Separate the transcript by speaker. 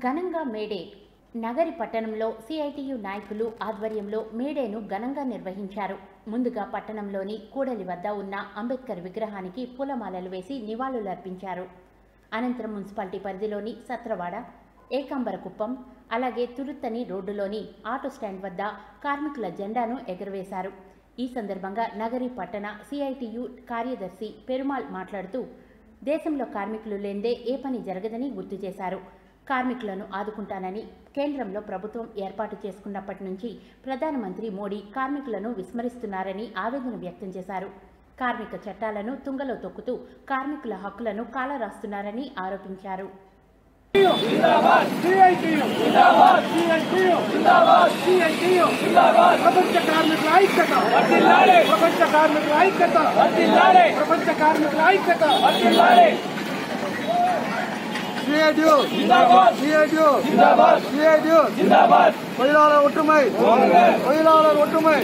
Speaker 1: ఘనంగా మేడే. నగరి పట్టణంలో సిఐటియు నాయకులు ఆధ్వర్యంలో మేడేను ఘనంగా నిర్వహించారు. ముందుగా పట్టణంలోని కూడలి వద్ద ఉన్న అంబేద్కర్ విగ్రహానికి పూలమాలలు వేసి నివాళులర్పించారు. అనంతరం మున్సిపాలిటీ పరిధిలోని సత్రవాడ, ఏకాంబరకుప్పం, అలాగే తురుత్తని రోడ్డులోని ఆటో స్టాండ్ వద్ద కార్మికుల జెండాను ఎగురవేశారు. ఈ సందర్భంగా నగరి పట్టణ సిఐటియు కార్యదర్శి పెరుమాళ్ మాట్లాడుతూ దేశంలో కార్మికులు లేనిదే ఏ పని జరగదని గుర్తు చేశారు. కార్మికులను ఆదుకుంటానని కేంద్రంలో ప్రభుత్వం ఏర్పాటు చేసుకున్నప్పటి నుంచి ప్రధానమంత్రి మోడీ కార్మికులను విస్మరిస్తున్నారని ఆవేదన వ్యక్తం చేశారు. కార్మిక చట్టాలను తుంగలో తొక్కుతూ కార్మికుల హక్కులను కాలరాస్తున్నారని ఆరోపించారు.
Speaker 2: ప్రపంచ కార్మికుల ఐక్యత, ప్రపంచ కార్మికుల ఐక్యత, ప్రపంచ కార్మికుల ఐక్యత. தொழிலாளர் ஒற்றுமை, தொழிலாளர் ஒற்றுமை.